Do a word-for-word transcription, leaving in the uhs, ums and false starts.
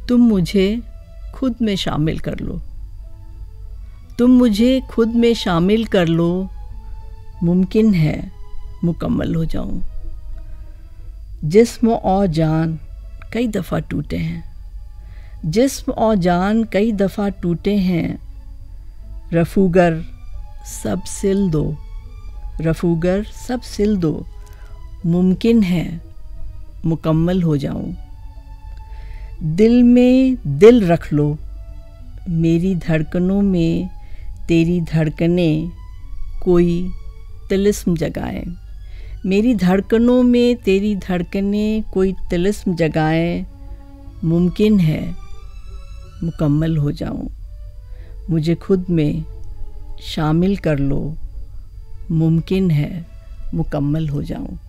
तुम मुझे खुद में शामिल कर लो, तुम मुझे खुद में शामिल कर लो, मुमकिन है मुकम्मल हो जाऊं। जिस्म और जान कई दफ़ा टूटे हैं, जिस्म और जान कई दफ़ा टूटे हैं, रफूगर सब सिल दो, रफूगर सब सिल दो, मुमकिन है मुकम्मल हो जाऊं। दिल में दिल रख लो, मेरी धड़कनों में तेरी धड़कनें कोई तिलिस्म जगाएं, मेरी धड़कनों में तेरी धड़कनें कोई तिलिस्म जगाएं, मुमकिन है मुकम्मल हो जाऊं। मुझे खुद में शामिल कर लो, मुमकिन है मुकम्मल हो जाऊं।